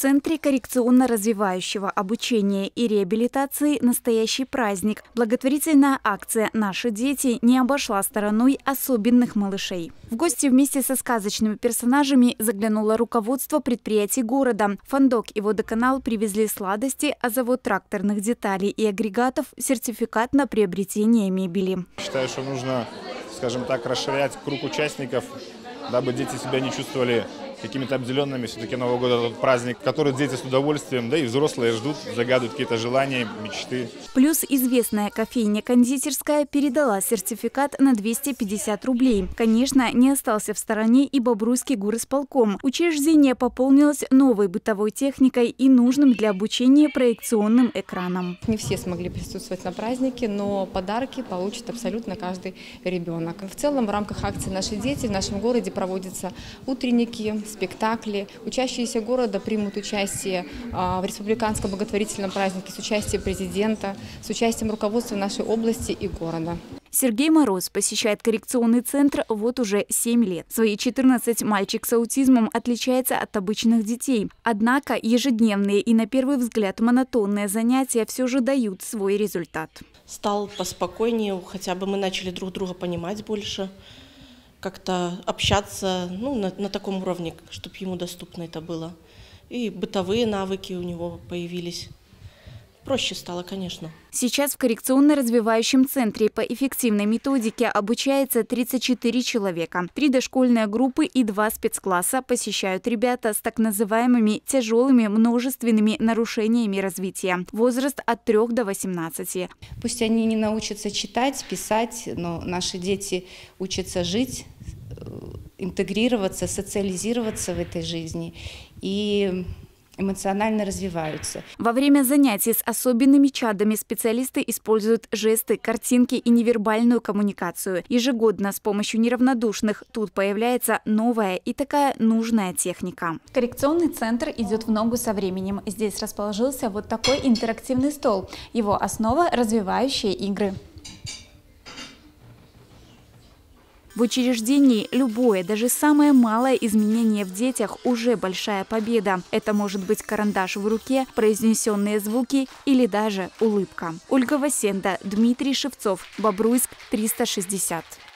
Центре коррекционно-развивающего обучения и реабилитации настоящий праздник. Благотворительная акция «Наши дети» не обошла стороной особенных малышей. В гости вместе со сказочными персонажами заглянуло руководство предприятий города. Фондок и водоканал привезли сладости, а завод тракторных деталей и агрегатов – сертификат на приобретение мебели. Считаю, что нужно, скажем так, расширять круг участников, дабы дети себя не чувствовали какими-то обделенными. Все-таки Новый год – это праздник, который дети с удовольствием, да и взрослые ждут, загадывают какие-то желания, мечты. Плюс известная кофейня-кондитерская передала сертификат на 250 рублей. Конечно, не остался в стороне и Бобруйский горисполком. Учреждение пополнилось новой бытовой техникой и нужным для обучения проекционным экраном. Не все смогли присутствовать на празднике, но подарки получит абсолютно каждый ребенок. В целом, в рамках акции «Наши дети» в нашем городе проводятся утренники, спектакли. Учащиеся города примут участие в республиканском благотворительном празднике с участием президента, с участием руководства нашей области и города. Сергей Мороз посещает коррекционный центр вот уже 7 лет. Свои 14 мальчик с аутизмом отличается от обычных детей. Однако ежедневные и на первый взгляд монотонные занятия все же дают свой результат. Стал поспокойнее, хотя бы мы начали друг друга понимать больше, как-то общаться на таком уровне, чтобы ему доступно это было. И бытовые навыки у него появились. Проще стало, конечно. Сейчас в коррекционно-развивающем центре по эффективной методике обучается 34 человека. 3 дошкольные группы и 2 спецкласса посещают ребята с так называемыми тяжелыми множественными нарушениями развития. Возраст от 3 до 18. Пусть они не научатся читать, писать, но наши дети учатся жить, интегрироваться, социализироваться в этой жизни и эмоционально развиваются. Во время занятий с особенными чадами специалисты используют жесты, картинки и невербальную коммуникацию. Ежегодно с помощью неравнодушных тут появляется новая и такая нужная техника. Коррекционный центр идет в ногу со временем. Здесь расположился вот такой интерактивный стол. Его основа – развивающие игры. В учреждении любое, даже самое малое изменение в детях уже большая победа. Это может быть карандаш в руке, произнесенные звуки или даже улыбка. Ольга Васенда, Дмитрий Шевцов, Бобруйск, 360.